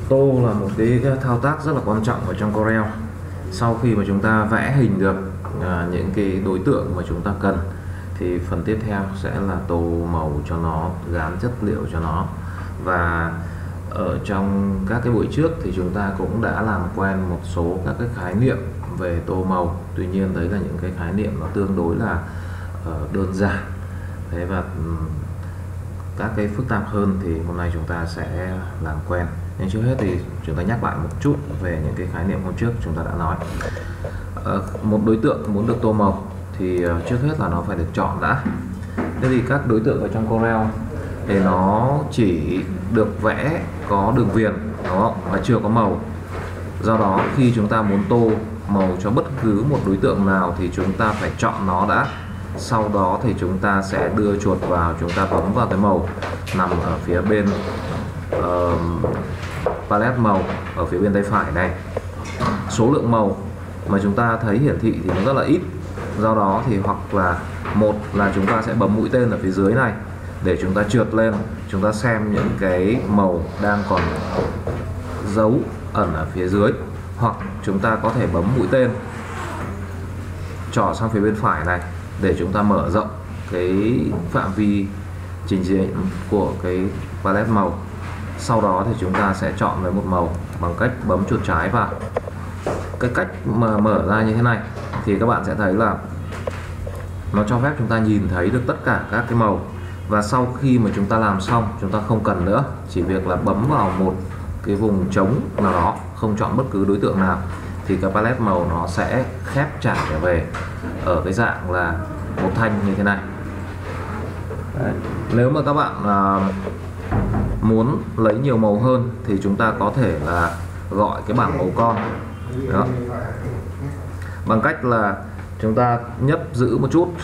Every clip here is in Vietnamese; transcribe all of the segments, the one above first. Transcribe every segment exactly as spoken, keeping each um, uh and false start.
Tô là một cái thao tác rất là quan trọng ở trong Corel. Sau khi mà chúng ta vẽ hình được à, những cái đối tượng mà chúng ta cần thì phần tiếp theo sẽ là tô màu cho nó, dán chất liệu cho nó. Và ở trong các cái buổi trước thì chúng ta cũng đã làm quen một số các cái khái niệm về tô màu. Tuy nhiên đấy là những cái khái niệm nó tương đối là uh, đơn giản. Thế và um, các cái phức tạp hơn thì hôm nay chúng ta sẽ làm quen. Nhưng trước hết thì chúng ta nhắc lại một chút về những cái khái niệm hôm trước chúng ta đã nói. À, một đối tượng muốn được tô màu thì trước hết là nó phải được chọn đã. Thế thì các đối tượng ở trong Corel thì nó chỉ được vẽ có đường viền đó và chưa có màu. Do đó khi chúng ta muốn tô màu cho bất cứ một đối tượng nào thì chúng ta phải chọn nó đã. Sau đó thì chúng ta sẽ đưa chuột vào, chúng ta bấm vào cái màu nằm ở phía bên uh, palette màu ở phía bên tay phải này. Số lượng màu mà chúng ta thấy hiển thị thì nó rất là ít. Do đó thì hoặc là một là chúng ta sẽ bấm mũi tên ở phía dưới này để chúng ta trượt lên, chúng ta xem những cái màu đang còn dấu ẩn ở phía dưới, hoặc chúng ta có thể bấm mũi tên trỏ sang phía bên phải này để chúng ta mở rộng cái phạm vi trình diễn của cái palette màu. Sau đó thì chúng ta sẽ chọn với một màu bằng cách bấm chuột trái vào. Cái cách mà mở ra như thế này thì các bạn sẽ thấy là nó cho phép chúng ta nhìn thấy được tất cả các cái màu. Và sau khi mà chúng ta làm xong, chúng ta không cần nữa, chỉ việc là bấm vào một cái vùng trống nào đó, không chọn bất cứ đối tượng nào, thì cái palette màu nó sẽ khép trả trở về ở cái dạng là một thanh như thế này. Đấy. Nếu mà các bạn à, muốn lấy nhiều màu hơn thì chúng ta có thể là gọi cái bảng màu con đó, bằng cách là chúng ta nhấp giữ một chút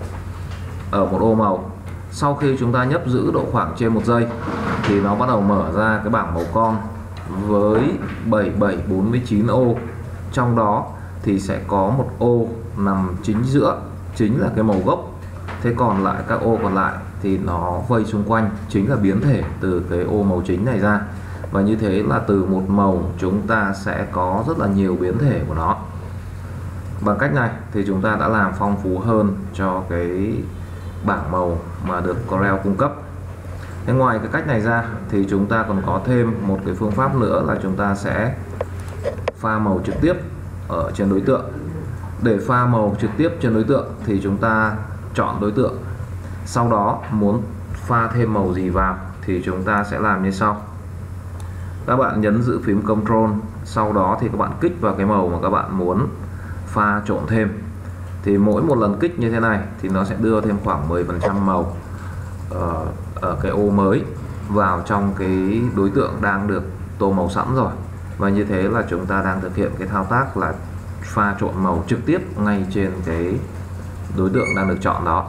ở một ô màu. Sau khi chúng ta nhấp giữ độ khoảng trên một giây thì nó bắt đầu mở ra cái bảng màu con với bảy bảy bốn mươi chín ô. Trong đó thì sẽ có một ô nằm chính giữa, chính là cái màu gốc. Thế còn lại các ô còn lại thì nó vây xung quanh, chính là biến thể từ cái ô màu chính này ra. Và như thế là từ một màu chúng ta sẽ có rất là nhiều biến thể của nó. Bằng cách này thì chúng ta đã làm phong phú hơn cho cái bảng màu mà được Corel cung cấp. Thế ngoài cái cách này ra thì chúng ta còn có thêm một cái phương pháp nữa là chúng ta sẽ pha màu trực tiếp ở trên đối tượng. Để pha màu trực tiếp trên đối tượng thì chúng ta chọn đối tượng. Sau đó muốn pha thêm màu gì vào thì chúng ta sẽ làm như sau. Các bạn nhấn giữ phím Control, sau đó thì các bạn kích vào cái màu mà các bạn muốn pha trộn thêm. Thì mỗi một lần kích như thế này thì nó sẽ đưa thêm khoảng mười phần trăm màu ở, ở cái ô mới vào trong cái đối tượng đang được tô màu sẵn rồi. Và như thế là chúng ta đang thực hiện cái thao tác là pha trộn màu trực tiếp ngay trên cái đối tượng đang được chọn đó.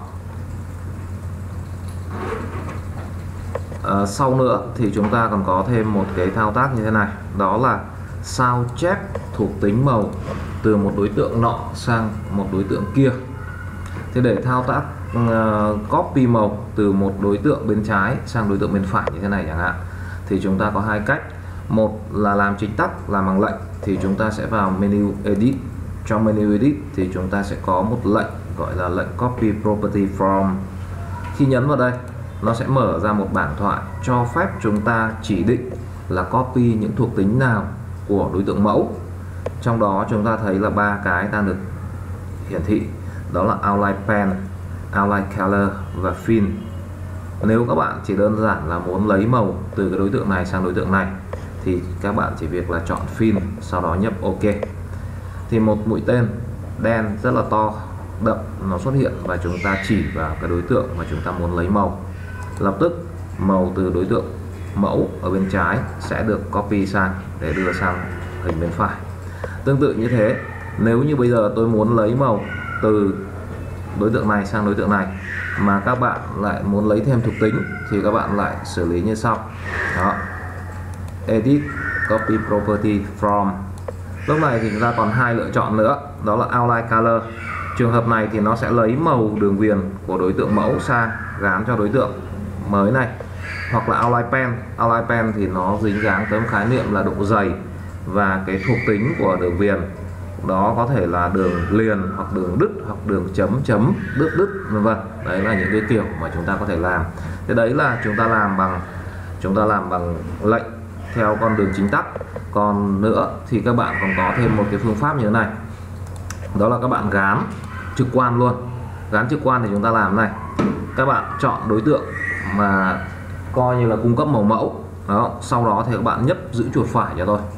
À, sau nữa thì chúng ta còn có thêm một cái thao tác như thế này, đó là sao chép thuộc tính màu từ một đối tượng nọ sang một đối tượng kia. Thế để thao tác uh, copy màu từ một đối tượng bên trái sang đối tượng bên phải như thế này chẳng hạn, thì chúng ta có hai cách. Một là làm chính tắc, làm bằng lệnh, thì chúng ta sẽ vào menu edit. Trong menu edit thì chúng ta sẽ có một lệnh gọi là lệnh copy property from. Khi nhấn vào đây, nó sẽ mở ra một bảng thoại cho phép chúng ta chỉ định là copy những thuộc tính nào của đối tượng mẫu. Trong đó chúng ta thấy là ba cái đang được hiển thị, đó là outline pen, outline color và fill. Nếu các bạn chỉ đơn giản là muốn lấy màu từ cái đối tượng này sang đối tượng này thì các bạn chỉ việc là chọn fill, sau đó nhấp OK. Thì một mũi tên đen rất là to đậm nó xuất hiện và chúng ta chỉ vào cái đối tượng mà chúng ta muốn lấy màu. Lập tức màu từ đối tượng mẫu ở bên trái sẽ được copy sang để đưa sang hình bên phải. Tương tự như thế, nếu như bây giờ tôi muốn lấy màu từ đối tượng này sang đối tượng này mà các bạn lại muốn lấy thêm thuộc tính thì các bạn lại xử lý như sau. Đó. Edit copy property from. Lúc này thì chúng ta còn hai lựa chọn nữa, đó là outline color. Trường hợp này thì nó sẽ lấy màu đường viền của đối tượng mẫu sang gán cho đối tượng mới này. hoặc là outline pen. Outline pen thì nó dính dáng tới một khái niệm là độ dày và cái thuộc tính của đường viền, đó có thể là đường liền hoặc đường đứt hoặc đường chấm chấm đứt đứt vân vân. Đấy là những cái kiểu mà chúng ta có thể làm. Thế đấy là chúng ta làm bằng chúng ta làm bằng lệnh theo con đường chính tắc. Còn nữa thì các bạn còn có thêm một cái phương pháp như thế này, đó là các bạn gán trực quan luôn. Gán trực quan thì chúng ta làm này, các bạn chọn đối tượng mà coi như là cung cấp màu mẫu đó, sau đó thì các bạn nhấp giữ chuột phải cho tôi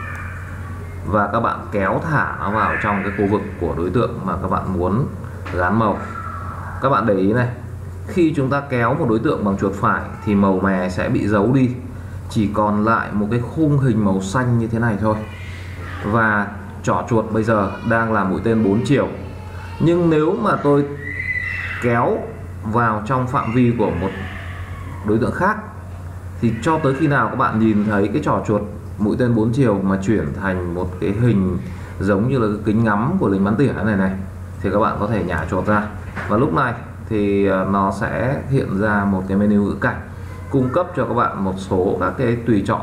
và các bạn kéo thả nó vào trong cái khu vực của đối tượng mà các bạn muốn gán màu. Các bạn để ý này, khi chúng ta kéo một đối tượng bằng chuột phải thì màu mè sẽ bị giấu đi, chỉ còn lại một cái khung hình màu xanh như thế này thôi. Và trỏ chuột bây giờ đang là mũi tên bốn chiều, nhưng nếu mà tôi kéo vào trong phạm vi của một đối tượng khác thì cho tới khi nào các bạn nhìn thấy cái trỏ chuột mũi tên bốn chiều mà chuyển thành một cái hình giống như là cái kính ngắm của lính bắn tỉa này này thì các bạn có thể nhả chuột ra, và lúc này thì nó sẽ hiện ra một cái menu ngữ cảnh cung cấp cho các bạn một số các cái tùy chọn,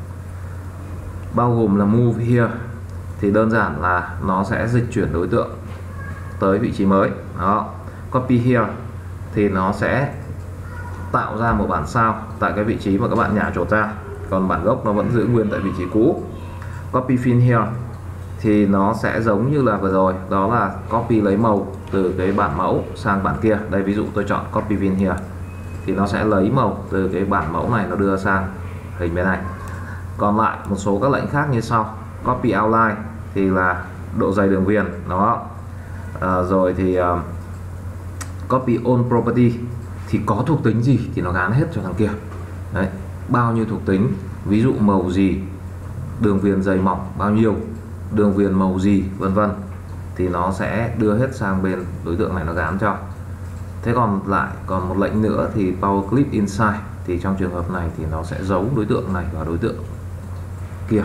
bao gồm là move here thì đơn giản là nó sẽ dịch chuyển đối tượng tới vị trí mới đó. Copy here thì nó sẽ tạo ra một bản sao tại cái vị trí mà các bạn nhả chuột ra, còn bản gốc nó vẫn giữ nguyên tại vị trí cũ. Copy fill here thì nó sẽ giống như là vừa rồi, đó là copy lấy màu từ cái bản mẫu sang bản kia. Đây ví dụ tôi chọn copy fill here thì nó sẽ lấy màu từ cái bản mẫu này nó đưa sang hình bên này. Còn lại một số các lệnh khác như sau. Copy outline thì là độ dày đường viền đó. À, rồi thì uh, copy all property thì có thuộc tính gì thì nó gán hết cho thằng kia. Đấy, bao nhiêu thuộc tính, ví dụ màu gì, đường viền dày mỏng bao nhiêu, đường viền màu gì vân vân thì nó sẽ đưa hết sang bên đối tượng này nó gán cho. Thế còn lại còn một lệnh nữa thì power clip inside thì trong trường hợp này thì nó sẽ giấu đối tượng này vào đối tượng kia.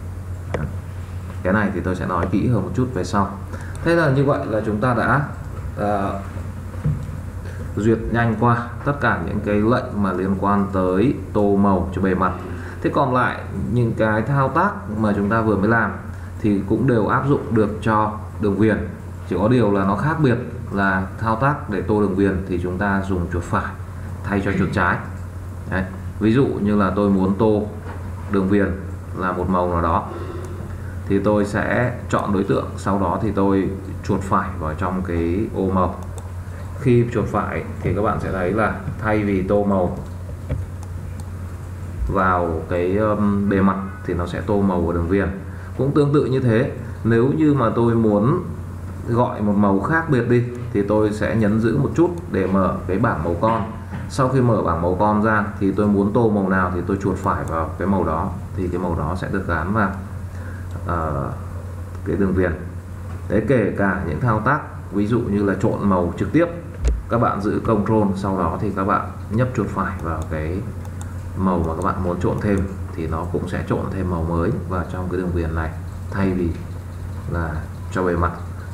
Cái này thì tôi sẽ nói kỹ hơn một chút về sau. Thế là như vậy là chúng ta đã uh, duyệt nhanh qua tất cả những cái lệnh mà liên quan tới tô màu cho bề mặt. Thế còn lại những cái thao tác mà chúng ta vừa mới làm thì cũng đều áp dụng được cho đường viền, chỉ có điều là nó khác biệt là thao tác để tô đường viền thì chúng ta dùng chuột phải thay cho chuột trái. Đấy, ví dụ như là tôi muốn tô đường viền là một màu nào đó thì tôi sẽ chọn đối tượng, sau đó thì tôi chuột phải vào trong cái ô màu. Khi chuột phải thì các bạn sẽ thấy là thay vì tô màu vào cái um, bề mặt thì nó sẽ tô màu vào đường viền. Cũng tương tự như thế, nếu như mà tôi muốn gọi một màu khác biệt đi thì tôi sẽ nhấn giữ một chút để mở cái bảng màu con. Sau khi mở bảng màu con ra thì tôi muốn tô màu nào thì tôi chuột phải vào cái màu đó thì cái màu đó sẽ được gắn vào uh, cái đường viền. Đấy, kể cả những thao tác ví dụ như là trộn màu trực tiếp, các bạn giữ Ctrl, sau đó thì các bạn nhấp chuột phải vào cái màu mà các bạn muốn trộn thêm thì nó cũng sẽ trộn thêm màu mới vào trong cái đường viền này thay vì là cho bề mặt.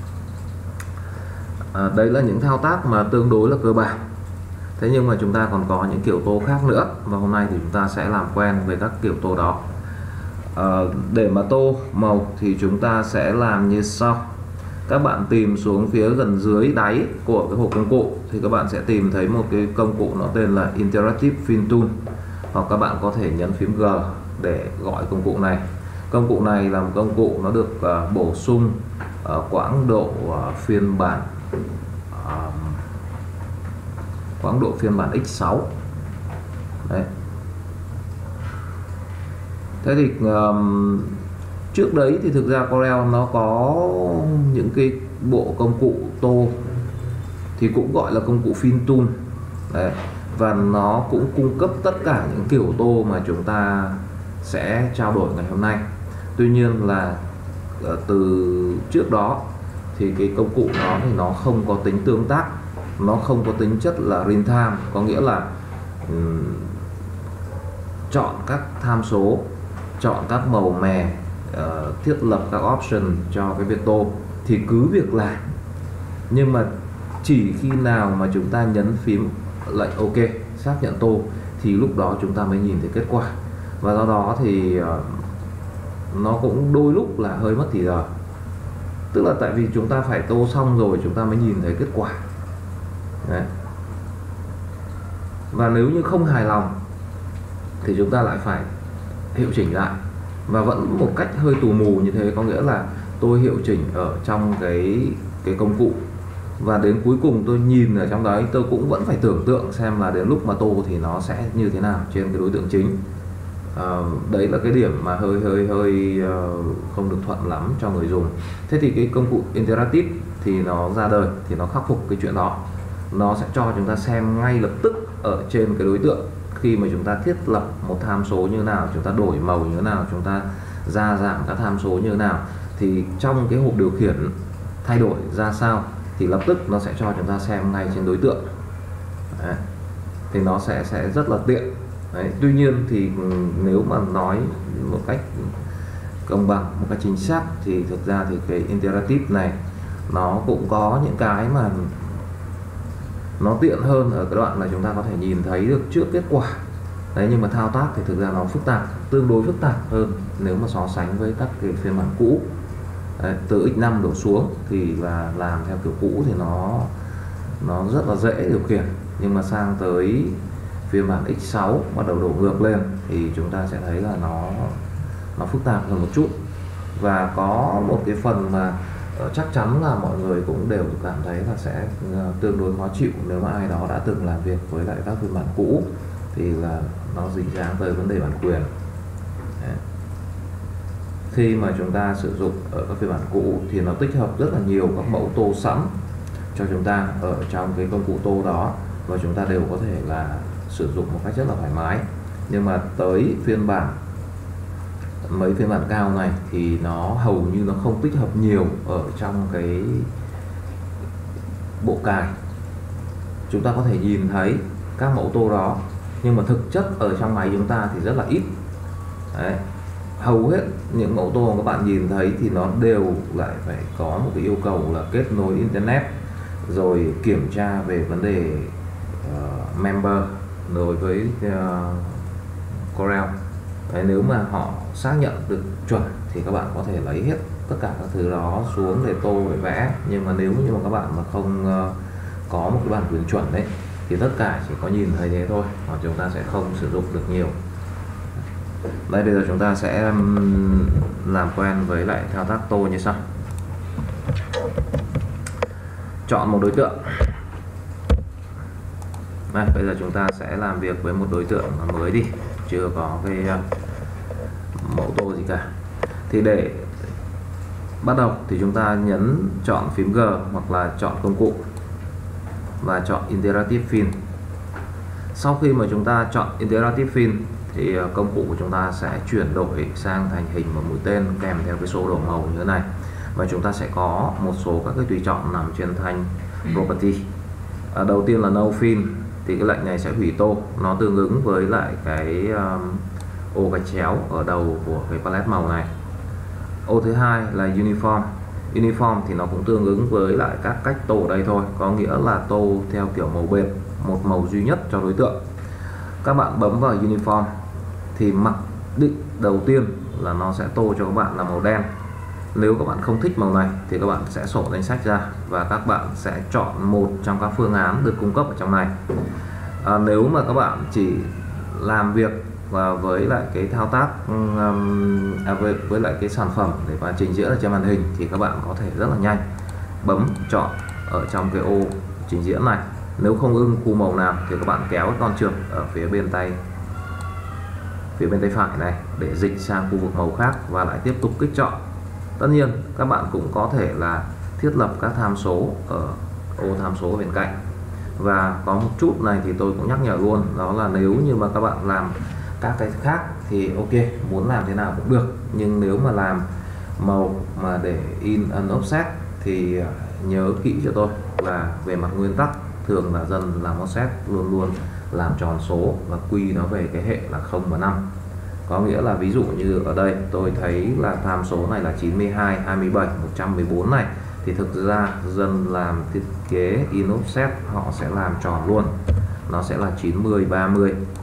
À, đây là những thao tác mà tương đối là cơ bản. Thế nhưng mà chúng ta còn có những kiểu tô khác nữa, và hôm nay thì chúng ta sẽ làm quen với các kiểu tô đó. À, để mà tô màu thì chúng ta sẽ làm như sau. Các bạn tìm xuống phía gần dưới đáy của cái hộp công cụ thì các bạn sẽ tìm thấy một cái công cụ nó tên là Interactive Fill Tool, hoặc các bạn có thể nhấn phím G để gọi công cụ này. Công cụ này là một công cụ nó được uh, bổ sung uh, quãng độ uh, phiên bản uh, quãng độ phiên bản X sáu. Đấy. Thế thì um, trước đấy thì thực ra Corel nó có những cái bộ công cụ tô thì cũng gọi là công cụ Fill Tool. Đấy. Và nó cũng cung cấp tất cả những kiểu tô mà chúng ta sẽ trao đổi ngày hôm nay. Tuy nhiên là từ trước đó thì cái công cụ đó thì nó không có tính tương tác, nó không có tính chất là real time, có nghĩa là um, chọn các tham số, chọn các màu mè, uh, thiết lập các option cho cái việc tô thì cứ việc làm. Nhưng mà chỉ khi nào mà chúng ta nhấn phím lệnh OK xác nhận tô thì lúc đó chúng ta mới nhìn thấy kết quả. Và do đó thì uh, nó cũng đôi lúc là hơi mất thì giờ, tức là tại vì chúng ta phải tô xong rồi chúng ta mới nhìn thấy kết quả. Đấy. Và nếu như không hài lòng thì chúng ta lại phải hiệu chỉnh lại, và vẫn một cách hơi tù mù như thế, có nghĩa là tôi hiệu chỉnh ở trong cái cái công cụ, và đến cuối cùng tôi nhìn ở trong đấy tôi cũng vẫn phải tưởng tượng xem là đến lúc mà tô thì nó sẽ như thế nào trên cái đối tượng chính. À, đấy là cái điểm mà hơi hơi hơi uh, không được thuận lắm cho người dùng. Thế thì cái công cụ Interactive thì nó ra đời thì nó khắc phục cái chuyện đó. Nó sẽ cho chúng ta xem ngay lập tức ở trên cái đối tượng, khi mà chúng ta thiết lập một tham số như nào, chúng ta đổi màu như thế nào, chúng ta gia giảm các tham số như thế nào, thì trong cái hộp điều khiển thay đổi ra sao thì lập tức nó sẽ cho chúng ta xem ngay trên đối tượng. Đấy. Thì nó sẽ sẽ rất là tiện. Đấy. Tuy nhiên thì nếu mà nói một cách công bằng, một cách chính xác thì thực ra thì cái Interactive này nó cũng có những cái mà nó tiện hơn ở cái đoạn là chúng ta có thể nhìn thấy được trước kết quả. Đấy, nhưng mà thao tác thì thực ra nó phức tạp, tương đối phức tạp hơn nếu mà so sánh với các cái phiên bản cũ. Đấy, từ ích năm đổ xuống thì là làm theo kiểu cũ thì nó nó rất là dễ điều khiển, nhưng mà sang tới phiên bản ích sáu bắt đầu đổ ngược lên thì chúng ta sẽ thấy là nó nó phức tạp hơn một chút. Và có một cái phần mà chắc chắn là mọi người cũng đều cảm thấy là sẽ tương đối khó chịu nếu mà ai đó đã từng làm việc với lại các phiên bản cũ, thì là nó dính dáng tới vấn đề bản quyền. Đấy. Khi mà chúng ta sử dụng ở các phiên bản cũ thì nó tích hợp rất là nhiều các mẫu tô sẵn cho chúng ta ở trong cái công cụ tô đó, và chúng ta đều có thể là sử dụng một cách rất là thoải mái. Nhưng mà tới phiên bản mấy phiên bản cao này thì nó hầu như nó không tích hợp nhiều ở trong cái bộ cài. Chúng ta có thể nhìn thấy các mẫu tô đó, nhưng mà thực chất ở trong máy chúng ta thì rất là ít. Đấy. Hầu hết những mẫu tô các bạn nhìn thấy thì nó đều lại phải có một cái yêu cầu là kết nối internet, rồi kiểm tra về vấn đề uh, member đối với uh, Corel. Đấy, nếu mà họ xác nhận được chuẩn thì các bạn có thể lấy hết tất cả các thứ đó xuống để tô để vẽ. Nhưng mà nếu như mà các bạn mà không uh, có một cái bản quyền chuẩn đấy thì tất cả chỉ có nhìn thấy thế thôi, hoặc chúng ta sẽ không sử dụng được nhiều. Đây, bây giờ chúng ta sẽ um, làm quen với lại thao tác tô như sau. Chọn một đối tượng. Đây, bây giờ chúng ta sẽ làm việc với một đối tượng mới đi, chưa có cái uh, mẫu tô gì cả. Thì để bắt đầu thì chúng ta nhấn chọn phím G hoặc là chọn công cụ và chọn Interactive Fill. Sau khi mà chúng ta chọn Interactive Fill thì công cụ của chúng ta sẽ chuyển đổi sang thành hình một mũi tên kèm theo cái sổ đổ màu như thế này, và chúng ta sẽ có một số các cái tùy chọn nằm trên thanh Property. À, đầu tiên là No Fill thì cái lệnh này sẽ hủy tô, nó tương ứng với lại cái um, ô gạch chéo ở đầu của cái palette màu này. Ô thứ hai là Uniform. Uniform thì nó cũng tương ứng với lại các cách tô ở đây thôi, có nghĩa là tô theo kiểu màu bệt, một màu duy nhất cho đối tượng. Các bạn bấm vào Uniform thì mặc định đầu tiên là nó sẽ tô cho các bạn là màu đen. Nếu các bạn không thích màu này thì các bạn sẽ sổ danh sách ra và các bạn sẽ chọn một trong các phương án được cung cấp ở trong này. À, nếu mà các bạn chỉ làm việc và với lại cái thao tác um, à, với, với lại cái sản phẩm để mà trình diễn ở trên màn hình thì các bạn có thể rất là nhanh bấm chọn ở trong cái ô trình diễn này. Nếu không ưng khu màu nào thì các bạn kéo con trượt ở phía bên tay phía bên tay phải này để dịch sang khu vực màu khác và lại tiếp tục kích chọn. Tất nhiên các bạn cũng có thể là thiết lập các tham số ở ô tham số bên cạnh. Và có một chút này thì tôi cũng nhắc nhở luôn, đó là nếu như mà các bạn làm các cái khác thì ok, muốn làm thế nào cũng được, nhưng nếu mà làm màu mà để in an offset thì nhớ kỹ cho tôi là về mặt nguyên tắc thường là dân làm offset luôn luôn làm tròn số và quy nó về cái hệ là không và năm. Có nghĩa là ví dụ như ở đây tôi thấy là tham số này là chín mươi hai, hai mươi bảy, một trăm mười bốn này, thì thực ra dân làm thiết kế in offset họ sẽ làm tròn luôn, nó sẽ là chín mươi, ba mươi.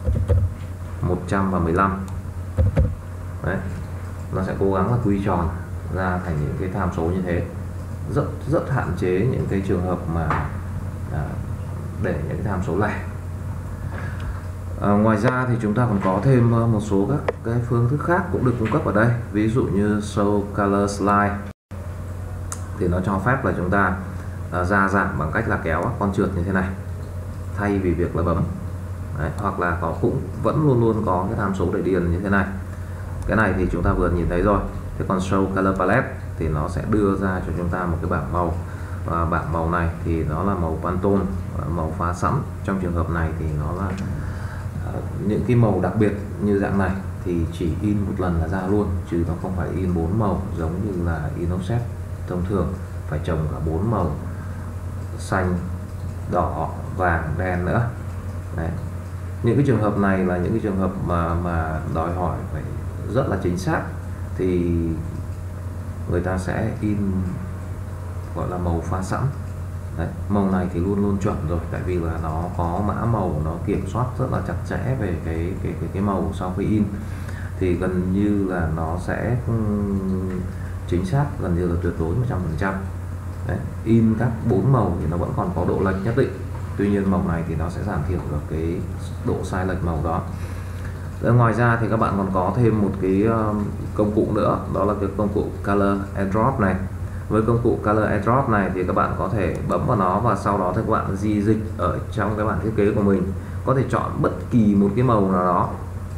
một trăm và mười lăm. Đấy, nó sẽ cố gắng là quy tròn ra thành những cái tham số như thế, rất rất hạn chế những cái trường hợp mà à, để những cái tham số lẻ. À, ngoài ra thì chúng ta còn có thêm một số các cái phương thức khác cũng được cung cấp ở đây, ví dụ như show color slide thì nó cho phép là chúng ta à, gia giảm bằng cách là kéo con trượt như thế này thay vì việc là bấm. Đấy, hoặc là có cũng vẫn luôn luôn có cái tham số để điền như thế này. Cái này thì chúng ta vừa nhìn thấy rồi. Thế còn show color palette thì nó sẽ đưa ra cho chúng ta một cái bảng màu, và bảng màu này thì nó là màu Pantone, màu pha sẵn. Trong trường hợp này thì nó là uh, những cái màu đặc biệt như dạng này thì chỉ in một lần là ra luôn, chứ nó không phải in bốn màu giống như là in offset thông thường, phải trồng cả bốn màu xanh, đỏ, vàng, đen nữa. Đấy. Những cái trường hợp này là những cái trường hợp mà mà đòi hỏi phải rất là chính xác, thì người ta sẽ in gọi là màu pha sẵn. Đấy, màu này thì luôn luôn chuẩn rồi, tại vì là nó có mã màu, nó kiểm soát rất là chặt chẽ về cái cái cái, cái màu sau khi in, thì gần như là nó sẽ chính xác gần như là tuyệt đối một trăm phần trăm. Đấy, in các bốn màu thì nó vẫn còn có độ lệch nhất định, tuy nhiên màu này thì nó sẽ giảm thiểu được cái độ sai lệch màu đó. Rồi, ngoài ra thì các bạn còn có thêm một cái um, công cụ nữa, đó là cái công cụ Color Airdrop này. Với công cụ Color Airdrop này thì các bạn có thể bấm vào nó và sau đó thì các bạn di dịch ở trong cái bản thiết kế của mình, có thể chọn bất kỳ một cái màu nào đó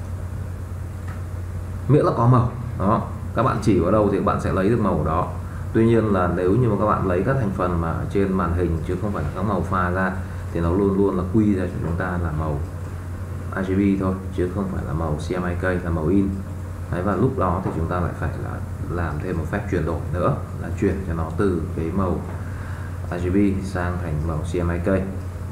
miễn là có màu đó. Các bạn chỉ vào đâu thì các bạn sẽ lấy được màu đó. Tuy nhiên là nếu như mà các bạn lấy các thành phần mà trên màn hình chứ không phải là các màu pha ra thì nó luôn luôn là quy ra cho chúng ta là màu rờ giê bê thôi, chứ không phải là màu xê em i ca là màu in. Đấy, và lúc đó thì chúng ta lại phải là làm thêm một phép chuyển đổi nữa, là chuyển cho nó từ cái màu rờ giê bê sang thành màu xê em i ca.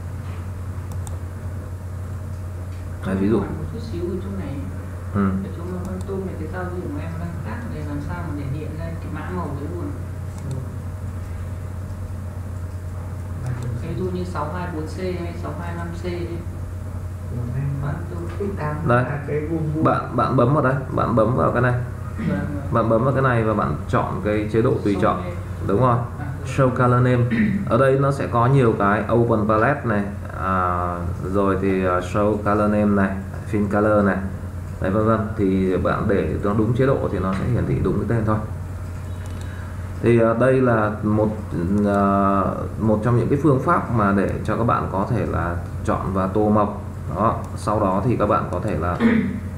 Đấy, ví dụ một chút xíu ở chỗ này, ừ. ở chỗ mà con tôm này, cái giao diện của em đang khác để làm sao mà để hiện ra cái mã màu đấy luôn. Ví dụ như sáu hai bốn C hay sáu hai năm C đi. Đây, bạn bạn bấm vào đây, bạn bấm vào cái này, bạn bấm vào cái này và bạn chọn cái chế độ tùy chọn, đúng rồi, show color name. Ở đây nó sẽ có nhiều cái open palette này, à, rồi thì show color name này, fill color này, đấy, vân vân. Thì bạn để nó đúng chế độ thì nó sẽ hiển thị đúng cái tên thôi. Thì uh, đây là một uh, một trong những cái phương pháp mà để cho các bạn có thể là chọn và tô màu đó. Sau đó thì các bạn có thể là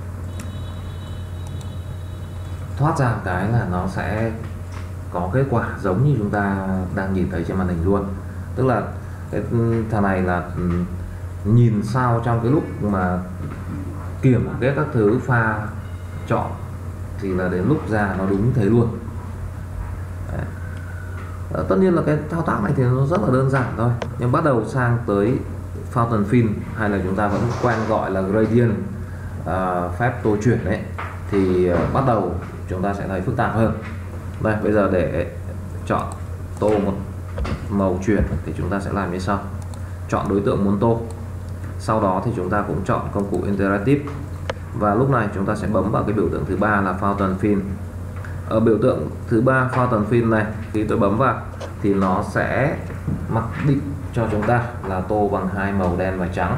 thoát ra cái là nó sẽ có kết quả giống như chúng ta đang nhìn thấy trên màn hình luôn. Tức là cái thằng này là nhìn sao trong cái lúc mà kiểm kết các thứ pha chọn thì là đến lúc ra nó đúng thế luôn. Đấy. Tất nhiên là cái thao tác này thì nó rất là đơn giản thôi, nhưng bắt đầu sang tới fountain fill hay là chúng ta vẫn quen gọi là gradient, uh, phép tô chuyển đấy, thì uh, bắt đầu chúng ta sẽ thấy phức tạp hơn. Đây, bây giờ để chọn tô một màu chuyển thì chúng ta sẽ làm như sau: chọn đối tượng muốn tô, sau đó thì chúng ta cũng chọn công cụ interactive, và lúc này chúng ta sẽ bấm vào cái biểu tượng thứ ba là fountain fill. Ở biểu tượng thứ ba fountain fill này, khi tôi bấm vào thì nó sẽ mặc định cho chúng ta là tô bằng hai màu đen và trắng.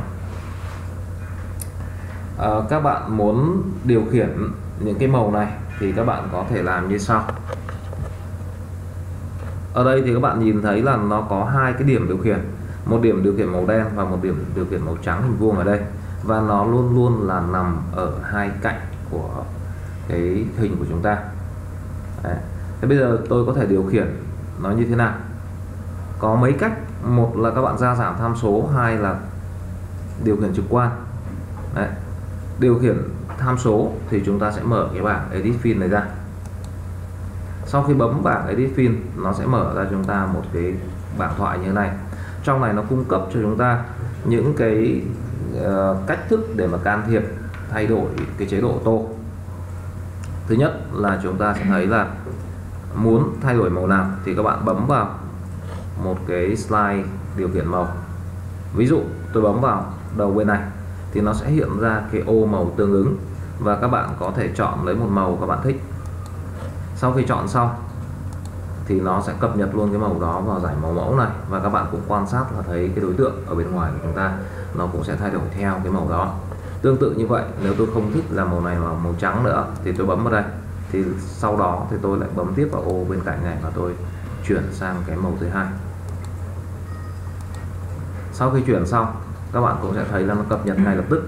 À, các bạn muốn điều khiển những cái màu này thì các bạn có thể làm như sau. Ở đây thì các bạn nhìn thấy là nó có hai cái điểm điều khiển, một điểm điều khiển màu đen và một điểm điều khiển màu trắng hình vuông ở đây, và nó luôn luôn là nằm ở hai cạnh của cái hình của chúng ta. Đấy. Thế bây giờ tôi có thể điều khiển nó như thế nào? Có mấy cách: một là các bạn gia giảm tham số, hai là điều khiển trực quan. Đấy. Điều khiển tham số thì chúng ta sẽ mở cái bảng Edit Fill này ra. Sau khi bấm bảng Edit Fill, nó sẽ mở ra chúng ta một cái bảng thoại như thế này. Trong này nó cung cấp cho chúng ta những cái uh, cách thức để mà can thiệp, thay đổi cái chế độ tô. Thứ nhất là chúng ta sẽ thấy là muốn thay đổi màu nào thì các bạn bấm vào một cái slide điều khiển màu. Ví dụ tôi bấm vào đầu bên này thì nó sẽ hiện ra cái ô màu tương ứng và các bạn có thể chọn lấy một màu các bạn thích. Sau khi chọn xong thì nó sẽ cập nhật luôn cái màu đó vào giải màu mẫu này, và các bạn cũng quan sát là thấy cái đối tượng ở bên ngoài của chúng ta nó cũng sẽ thay đổi theo cái màu đó. Tương tự như vậy, nếu tôi không thích là màu này là màu trắng nữa thì tôi bấm vào đây, thì sau đó thì tôi lại bấm tiếp vào ô bên cạnh này và tôi chuyển sang cái màu thứ hai. Sau khi chuyển xong, các bạn cũng sẽ thấy là nó cập nhật ngay lập tức.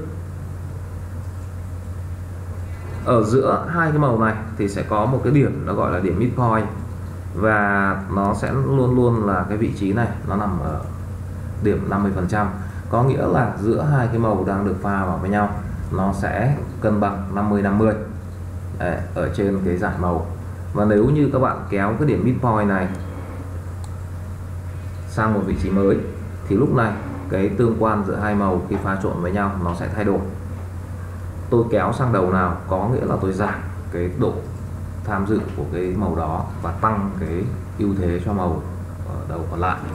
Ở giữa hai cái màu này thì sẽ có một cái điểm nó gọi là điểm midpoint, và nó sẽ luôn luôn là cái vị trí này nó nằm ở điểm năm mươi phần trăm, có nghĩa là giữa hai cái màu đang được pha vào với nhau nó sẽ cân bằng năm mươi năm mươi Đấy, ở trên cái giải màu. Và nếu như các bạn kéo cái điểm midpoint này sang một vị trí mới thì lúc này cái tương quan giữa hai màu khi pha trộn với nhau nó sẽ thay đổi. Tôi kéo sang đầu nào có nghĩa là tôi giảm cái độ tham dự của cái màu đó và tăng cái ưu thế cho màu ở đầu còn lại.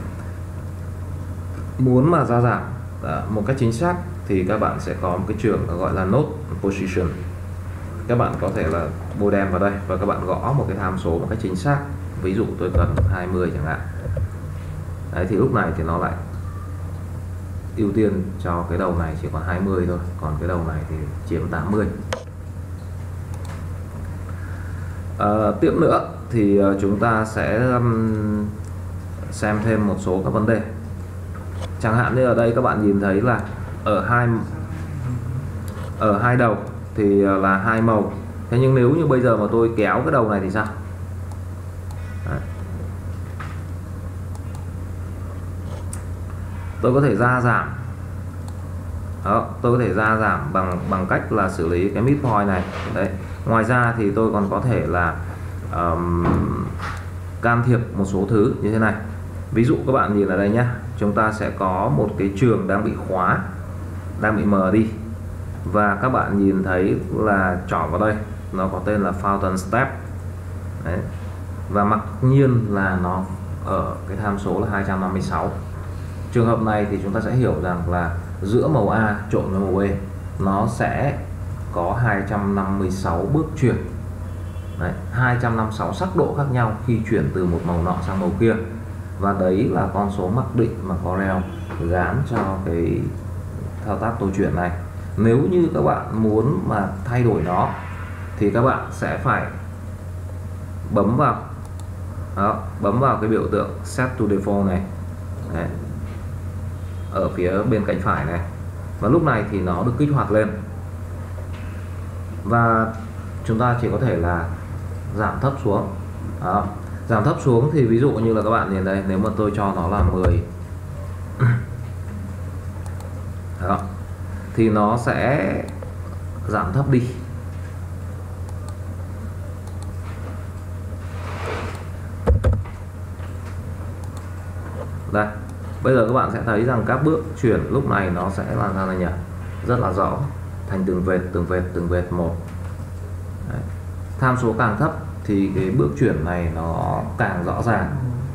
Muốn mà ra giảm một cách chính xác thì các bạn sẽ có một cái trường gọi là node position. Các bạn có thể là bôi đen vào đây và các bạn gõ một cái tham số một cách chính xác. Ví dụ tôi cần hai mươi chẳng hạn. Đấy, thì lúc này thì nó lại ưu tiên cho cái đầu này chỉ còn hai mươi thôi, còn cái đầu này thì chiếm tám mươi. À, tiếp nữa thì chúng ta sẽ um, xem thêm một số các vấn đề. Chẳng hạn như ở đây các bạn nhìn thấy là ở hai ở hai đầu thì là hai màu. Thế nhưng nếu như bây giờ mà tôi kéo cái đầu này thì sao? Đấy. Tôi có thể ra giảm. Đó, tôi có thể ra giảm bằng bằng cách là xử lý cái midpoint này. Đấy. Ngoài ra thì tôi còn có thể là um, can thiệp một số thứ như thế này. Ví dụ các bạn nhìn ở đây nhé, chúng ta sẽ có một cái trường đang bị khóa, đang bị mờ đi, và các bạn nhìn thấy là chọn vào đây nó có tên là Fountain Step. Đấy. Và mặc nhiên là nó ở cái tham số là hai trăm năm mươi sáu. Trường hợp này thì chúng ta sẽ hiểu rằng là giữa màu A trộn với màu B nó sẽ có hai trăm năm mươi sáu bước chuyển. Đấy, hai trăm năm mươi sáu sắc độ khác nhau khi chuyển từ một màu nọ sang màu kia. Và đấy là con số mặc định mà Corel gán cho cái thao tác tôi chuyển này. Nếu như các bạn muốn mà thay đổi nó thì các bạn sẽ phải bấm vào đó, bấm vào cái biểu tượng Set to Default này. Đấy, ở phía bên cạnh phải này, và lúc này thì nó được kích hoạt lên, và chúng ta chỉ có thể là giảm thấp xuống. Đó. Giảm thấp xuống thì ví dụ như là các bạn nhìn đây, nếu mà tôi cho nó là mười đó, thì nó sẽ giảm thấp đi. Đây, bây giờ các bạn sẽ thấy rằng các bước chuyển lúc này nó sẽ làm sao này nhỉ? Rất là rõ, thành từng vệt, từng vệt, từng vệt một. Đấy. Tham số càng thấp thì cái bước chuyển này nó càng rõ ràng.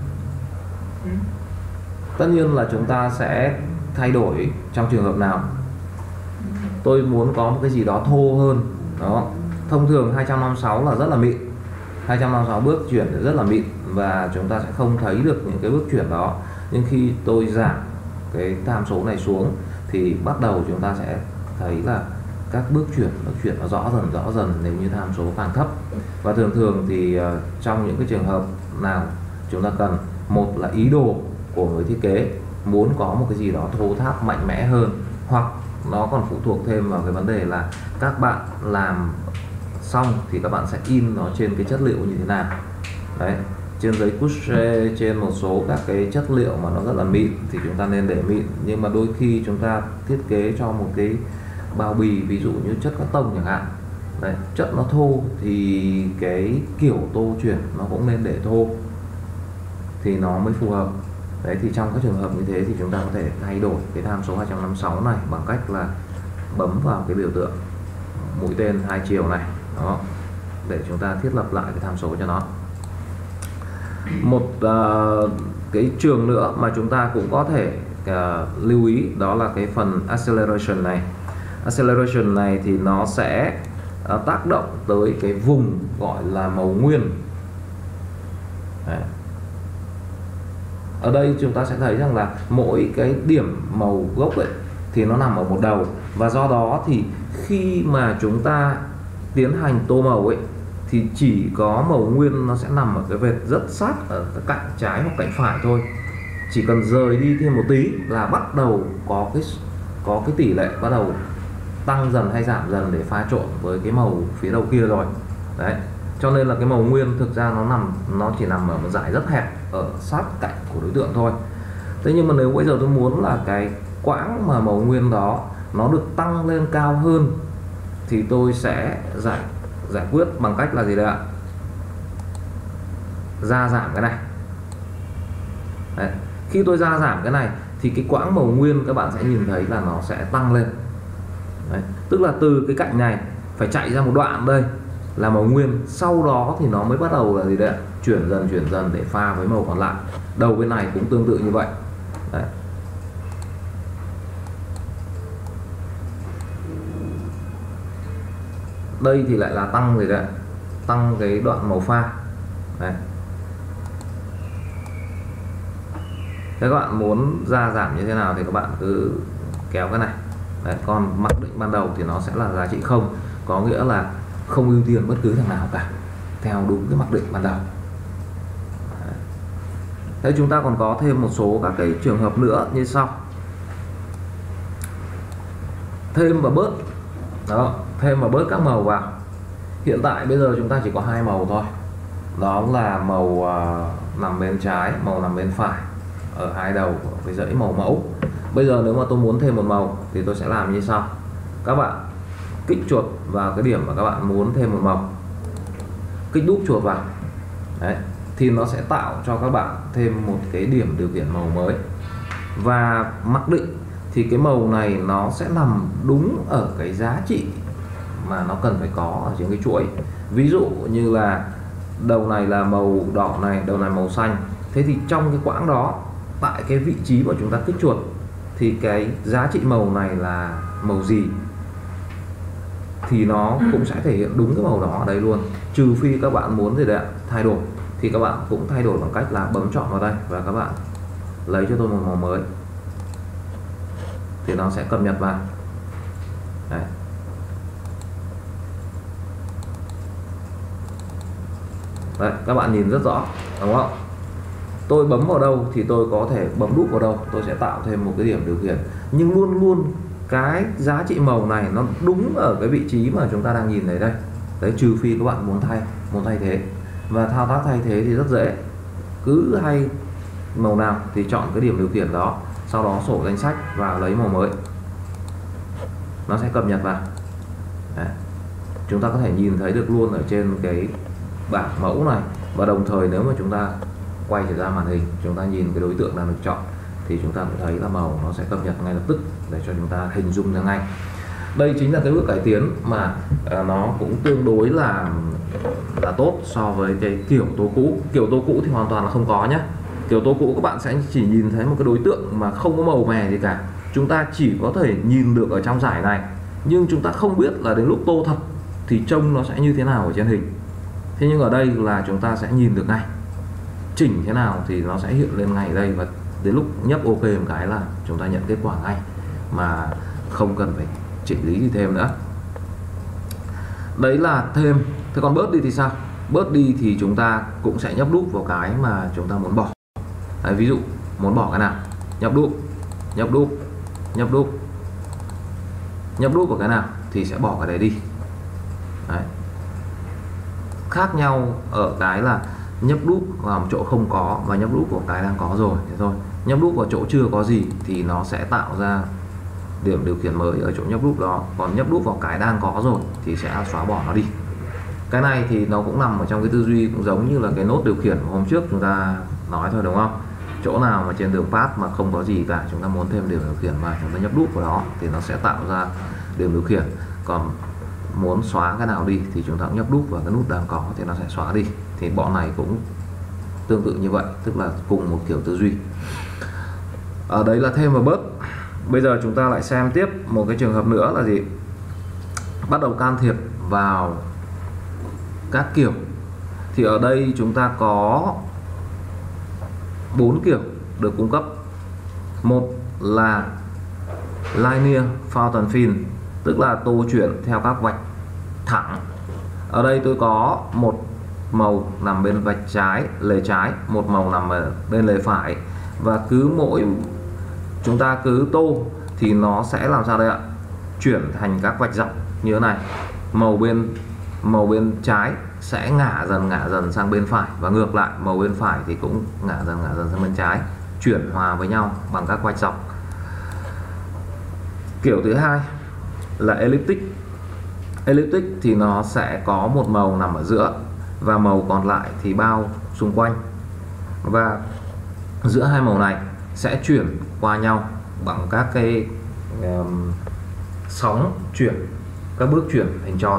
Tất nhiên là chúng ta sẽ thay đổi trong trường hợp nào. Tôi muốn có một cái gì đó thô hơn. Đó. Thông thường hai trăm năm mươi sáu là rất là mịn. hai trăm năm mươi sáu bước chuyển rất là mịn và chúng ta sẽ không thấy được những cái bước chuyển đó. Nhưng khi tôi giảm cái tham số này xuống thì bắt đầu chúng ta sẽ thấy là các bước chuyển nó chuyển nó rõ dần rõ dần nếu như tham số càng thấp. Và thường thường thì uh, trong những cái trường hợp nào chúng ta cần, một là ý đồ của người thiết kế muốn có một cái gì đó thô tháp mạnh mẽ hơn, hoặc nó còn phụ thuộc thêm vào cái vấn đề là các bạn làm xong thì các bạn sẽ in nó trên cái chất liệu như thế nào. Đấy, trên giấy couche, trên một số các cái chất liệu mà nó rất là mịn thì chúng ta nên để mịn, nhưng mà đôi khi chúng ta thiết kế cho một cái bao bì ví dụ như chất cắt tông chẳng hạn, đấy, chất nó thô thì cái kiểu tô chuyển nó cũng nên để thô thì nó mới phù hợp. Đấy, thì trong các trường hợp như thế thì chúng ta có thể thay đổi cái tham số hai trăm năm mươi sáu này bằng cách là bấm vào cái biểu tượng mũi tên hai chiều này đó, để chúng ta thiết lập lại cái tham số cho nó. Một uh, cái trường nữa mà chúng ta cũng có thể uh, lưu ý đó là cái phần acceleration này. acceleration này thì nó sẽ uh, tác động tới cái vùng gọi là màu nguyên. Đấy. Ở đây chúng ta sẽ thấy rằng là mỗi cái điểm màu gốc ấy thì nó nằm ở một đầu, và do đó thì khi mà chúng ta tiến hành tô màu ấy thì chỉ có màu nguyên nó sẽ nằm ở cái vệt rất sát ở cái cạnh trái hoặc cạnh phải thôi. Chỉ cần rời đi thêm một tí là bắt đầu có cái có cái tỷ lệ bắt đầu tăng dần hay giảm dần để pha trộn với cái màu phía đầu kia rồi. Đấy. Cho nên là cái màu nguyên thực ra nó nằm nó chỉ nằm ở một dải rất hẹp ở sát cạnh của đối tượng thôi. Thế nhưng mà nếu bây giờ tôi muốn là cái quãng mà màu nguyên đó nó được tăng lên cao hơn thì tôi sẽ giải giải quyết bằng cách là gì đấy ạ? Gia giảm cái này. Đấy. Khi tôi gia giảm cái này thì cái quãng màu nguyên các bạn sẽ nhìn thấy là nó sẽ tăng lên. Đấy. Tức là từ cái cạnh này phải chạy ra một đoạn đây là màu nguyên, sau đó thì nó mới bắt đầu là gì đấy ạ? Chuyển dần chuyển dần để pha với màu còn lại. Đầu bên này cũng tương tự như vậy. Đấy. Đây thì lại là tăng gì đấy, tăng cái đoạn màu pha. Đấy. Thế các bạn muốn gia giảm như thế nào thì các bạn cứ kéo cái này. Đấy. Còn mặc định ban đầu thì nó sẽ là giá trị không, có nghĩa là không ưu tiên bất cứ thằng nào cả theo đúng cái mặc định ban đầu. Đấy. Thế chúng ta còn có thêm một số các cái trường hợp nữa như sau. Thêm và bớt. Đó, thêm và bớt các màu vào. Hiện tại bây giờ chúng ta chỉ có hai màu thôi. Đó là màu uh, nằm bên trái, màu nằm bên phải ở hai đầu của cái dãy màu mẫu. Bây giờ nếu mà tôi muốn thêm một màu thì tôi sẽ làm như sau. Các bạn kích chuột vào cái điểm mà các bạn muốn thêm một màu, kích đúp chuột vào. Đấy, thì nó sẽ tạo cho các bạn thêm một cái điểm điều khiển màu mới. Và mặc định thì cái màu này nó sẽ nằm đúng ở cái giá trị mà nó cần phải có ở trên cái chuỗi. Ví dụ như là đầu này là màu đỏ này, đầu này màu xanh. Thế thì trong cái quãng đó, tại cái vị trí mà chúng ta kích chuột thì cái giá trị màu này là màu gì thì nó cũng sẽ thể hiện đúng cái màu đó ở đây luôn. Trừ phi các bạn muốn gì đấy thay đổi thì các bạn cũng thay đổi bằng cách là bấm chọn vào đây và các bạn lấy cho tôi một màu mới thì nó sẽ cập nhật vào. Đấy. Đấy, các bạn nhìn rất rõ đúng không? Tôi bấm vào đâu thì tôi có thể bấm đúp vào đâu, tôi sẽ tạo thêm một cái điểm điều khiển, nhưng luôn luôn cái giá trị màu này nó đúng ở cái vị trí mà chúng ta đang nhìn thấy đây. Đấy, trừ phi các bạn muốn thay muốn thay thế. Và thao tác thay thế thì rất dễ, cứ hay màu nào thì chọn cái điểm điều khiển đó, sau đó sổ danh sách và lấy màu mới, nó sẽ cập nhật vào. Đấy. Chúng ta có thể nhìn thấy được luôn ở trên cái bảng mẫu này, và đồng thời nếu mà chúng ta quay trở ra màn hình, chúng ta nhìn cái đối tượng đang được chọn thì chúng ta cũng thấy là màu nó sẽ cập nhật ngay lập tức để cho chúng ta hình dung ra ngay. Đây chính là cái bước cải tiến mà uh, nó cũng tương đối là là tốt so với cái kiểu tô cũ. Kiểu tô cũ thì hoàn toàn là không có nhé. Kiểu tô cũ các bạn sẽ chỉ nhìn thấy một cái đối tượng mà không có màu mè gì cả. Chúng ta chỉ có thể nhìn được ở trong giải này, nhưng chúng ta không biết là đến lúc tô thật thì trông nó sẽ như thế nào ở trên hình. Thế nhưng ở đây là chúng ta sẽ nhìn được ngay, chỉnh thế nào thì nó sẽ hiện lên ngay ở đây, và đến lúc nhấp ok một cái là chúng ta nhận kết quả ngay mà không cần phải chỉnh lý gì thêm nữa. Đấy là thêm. Thế còn bớt đi thì sao? Bớt đi thì chúng ta cũng sẽ nhấp đúp vào cái mà chúng ta muốn bỏ. Đấy, ví dụ muốn bỏ cái nào, nhấp đúp, nhấp đúp, nhấp đúp, nhấp đúp vào cái nào thì sẽ bỏ cái đấy đi. Đấy. Khác nhau ở cái là nhấp đúp vào một chỗ không có và nhấp đúp vào cái đang có rồi, thế thôi. Nhấp đúp vào chỗ chưa có gì thì nó sẽ tạo ra điểm điều khiển mới ở chỗ nhấp đúp đó, còn nhấp đúp vào cái đang có rồi thì sẽ xóa bỏ nó đi. Cái này thì nó cũng nằm ở trong cái tư duy cũng giống như là cái nốt điều khiển hôm trước chúng ta nói thôi, đúng không? Chỗ nào mà trên đường path mà không có gì cả, chúng ta muốn thêm điểm điều khiển mà chúng ta nhấp đúp vào đó thì nó sẽ tạo ra điểm điều khiển. Còn muốn xóa cái nào đi thì chúng ta cũng nhấp đúp vào cái nút đang có thì nó sẽ xóa đi. Thì bọn này cũng tương tự như vậy, tức là cùng một kiểu tư duy. Ở đấy là thêm và bớt. bây giờ chúng ta lại xem tiếp một cái trường hợp nữa là gì? Bắt đầu can thiệp vào các kiểu. Thì ở đây chúng ta có bốn kiểu được cung cấp. Một là linear fountain fill, tức là tô chuyển theo các vạch thẳng. Ở đây tôi có một màu nằm bên vạch trái, lề trái, một màu nằm ở bên lề phải, và cứ mỗi chúng ta cứ tô thì nó sẽ làm sao đây ạ? Chuyển thành các vạch dọc như thế này. Màu bên màu bên trái sẽ ngả dần ngả dần sang bên phải, và ngược lại màu bên phải thì cũng ngả dần ngả dần sang bên trái, chuyển hòa với nhau bằng các vạch dọc. Kiểu thứ hai là elliptic. Elliptic thì nó sẽ có một màu nằm ở giữa và màu còn lại thì bao xung quanh, và giữa hai màu này sẽ chuyển qua nhau bằng các cái um, sóng chuyển, các bước chuyển hình tròn.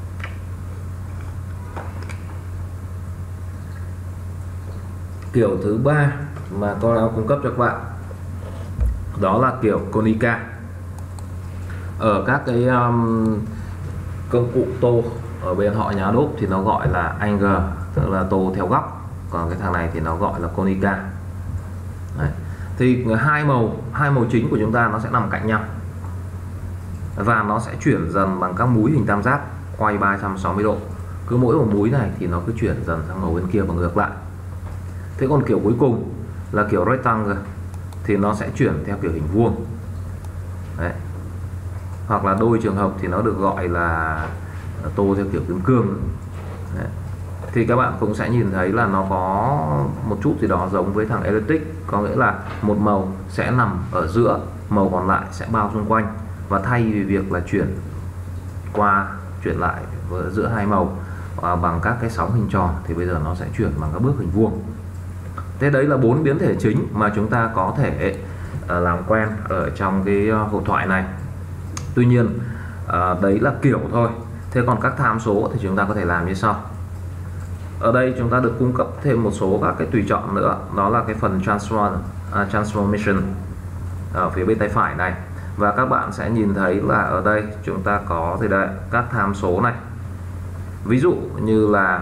Kiểu thứ ba mà Corel cung cấp cho các bạn đó là kiểu Konica. Ở các cái um, công cụ tô ở bên họ nhà Adobe thì nó gọi là angle, tức là tô theo góc, còn cái thằng này thì nó gọi là Konica. Đấy. Thì hai màu hai màu chính của chúng ta nó sẽ nằm cạnh nhau, và nó sẽ chuyển dần bằng các múi hình tam giác quay ba trăm sáu mươi độ. Cứ mỗi một múi này thì nó cứ chuyển dần sang màu bên kia và ngược lại. Thế còn kiểu cuối cùng là kiểu rectangle thì nó sẽ chuyển theo kiểu hình vuông. Đấy. Hoặc là đôi trường hợp thì nó được gọi là tô theo kiểu kim cương. Đấy. Thì các bạn cũng sẽ nhìn thấy là nó có một chút gì đó giống với thằng elliptic, có nghĩa là một màu sẽ nằm ở giữa, màu còn lại sẽ bao xung quanh, và thay vì việc là chuyển qua chuyển lại giữa hai màu à, bằng các cái sóng hình tròn thì bây giờ nó sẽ chuyển bằng các bước hình vuông. Thế đấy là bốn biến thể chính mà chúng ta có thể uh, làm quen ở trong cái uh, hội thoại này. Tuy nhiên uh, đấy là kiểu thôi. Thế còn các tham số thì chúng ta có thể làm như sau. Ở đây chúng ta được cung cấp thêm một số các cái tùy chọn nữa, đó là cái phần transform, uh, transformation ở phía bên tay phải này. Và các bạn sẽ nhìn thấy là ở đây chúng ta có gì đây? Các tham số này. Ví dụ như là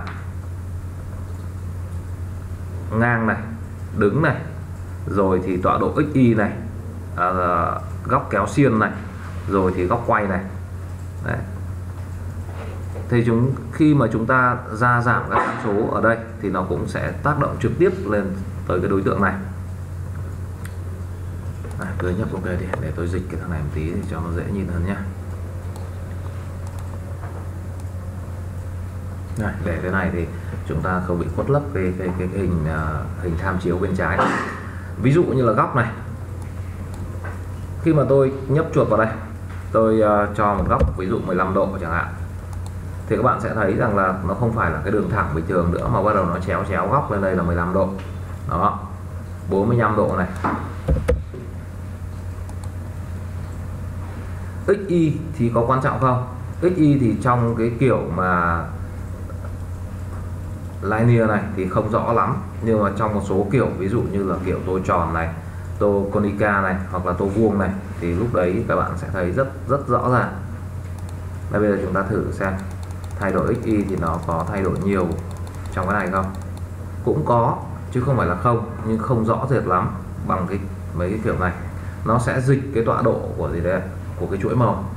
ngang này, đứng này, rồi thì tọa độ ích y này, à, góc kéo xiên này, rồi thì góc quay này. Đấy. Thì chúng khi mà chúng ta gia giảm các tham số ở đây thì nó cũng sẽ tác động trực tiếp lên tới cái đối tượng này. À, cứ nhấp ok đi để tôi dịch cái thằng này một tí thì cho nó dễ nhìn hơn nhé. Này, để cái này thì chúng ta không bị khuất lấp cái cái cái, cái hình uh, hình tham chiếu bên trái này. Ví dụ như là góc này, khi mà tôi nhấp chuột vào đây, tôi uh, cho một góc ví dụ mười lăm độ chẳng hạn, thì các bạn sẽ thấy rằng là nó không phải là cái đường thẳng bình thường nữa, mà bắt đầu nó chéo chéo góc lên đây là mười lăm độ. Đó, bốn mươi lăm độ này. ích y thì có quan trọng không? ích y thì trong cái kiểu mà linear này thì không rõ lắm, nhưng mà trong một số kiểu, ví dụ như là kiểu tô tròn này, tô Konica này, hoặc là tô vuông này, thì lúc đấy các bạn sẽ thấy rất rất rõ ràng. Đây, bây giờ chúng ta thử xem thay đổi ích y thì nó có thay đổi nhiều trong cái này không? Cũng có chứ không phải là không, nhưng không rõ rệt lắm bằng cái mấy cái kiểu này. Nó sẽ dịch cái tọa độ của gì đấy, của cái chuỗi màu.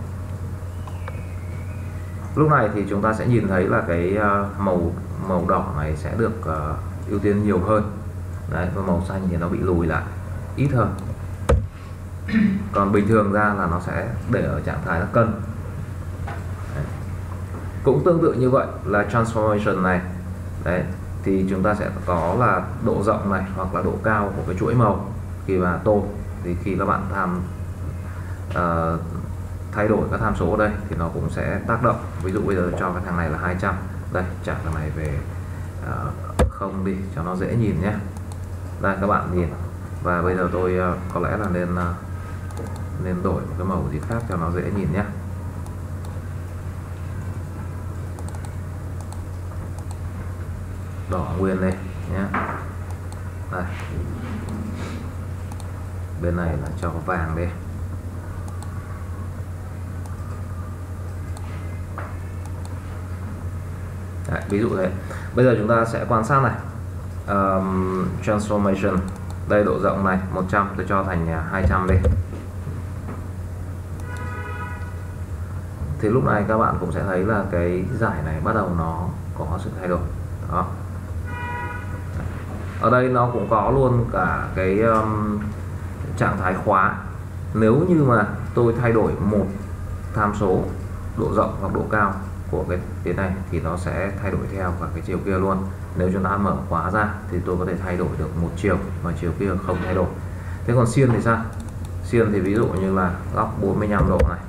Lúc này thì chúng ta sẽ nhìn thấy là cái màu màu đỏ này sẽ được uh, ưu tiên nhiều hơn. Đấy, và màu xanh thì nó bị lùi lại ít hơn. Còn bình thường ra là nó sẽ để ở trạng thái là cân. Đấy. Cũng tương tự như vậy là transformation này. Đấy, thì chúng ta sẽ có là độ rộng này hoặc là độ cao của cái chuỗi màu khi mà tô. Thì khi các bạn tham uh, thay đổi các tham số ở đây thì nó cũng sẽ tác động. Ví dụ bây giờ cho cái thằng này là hai trăm, đây trả thằng này về uh, không đi cho nó dễ nhìn nhé. Đây các bạn nhìn, và bây giờ tôi uh, có lẽ là nên uh, nên đổi một cái màu gì khác cho nó dễ nhìn nhé. Đỏ nguyên lên nhé. Đây, bên này là cho vàng đi. Đấy, ví dụ thế. Bây giờ chúng ta sẽ quan sát này, um, transformation, đây độ rộng này một trăm, tôi cho thành hai trăm đi. Thì lúc này các bạn cũng sẽ thấy là cái giải này bắt đầu nó có sự thay đổi. Đó. Ở đây nó cũng có luôn cả cái um, trạng thái khóa. Nếu như mà tôi thay đổi một tham số độ rộng hoặc độ cao của cái cái này thì nó sẽ thay đổi theo cả cái chiều kia luôn. Nếu chúng ta mở khóa ra thì tôi có thể thay đổi được một chiều và chiều kia không thay đổi. Thế còn xiên thì sao? Xiên thì ví dụ như là góc bốn mươi lăm độ này,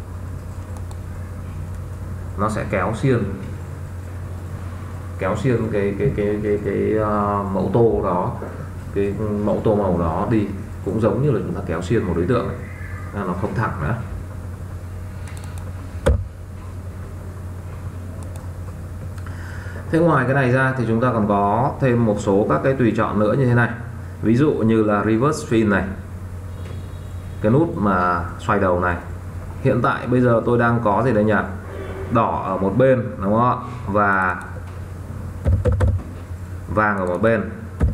nó sẽ kéo xiên kéo xiên cái cái cái cái cái uh, mẫu tô đó, cái mẫu tô màu đó đi, cũng giống như là chúng ta kéo xiên một đối tượng, nó không thẳng nữa. Thế ngoài cái này ra thì chúng ta còn có thêm một số các cái tùy chọn nữa như thế này. Ví dụ như là reverse spin này, cái nút mà xoay đầu này. Hiện tại bây giờ tôi đang có gì đây nhỉ? Đỏ ở một bên, đúng không ạ? Và vàng ở một bên.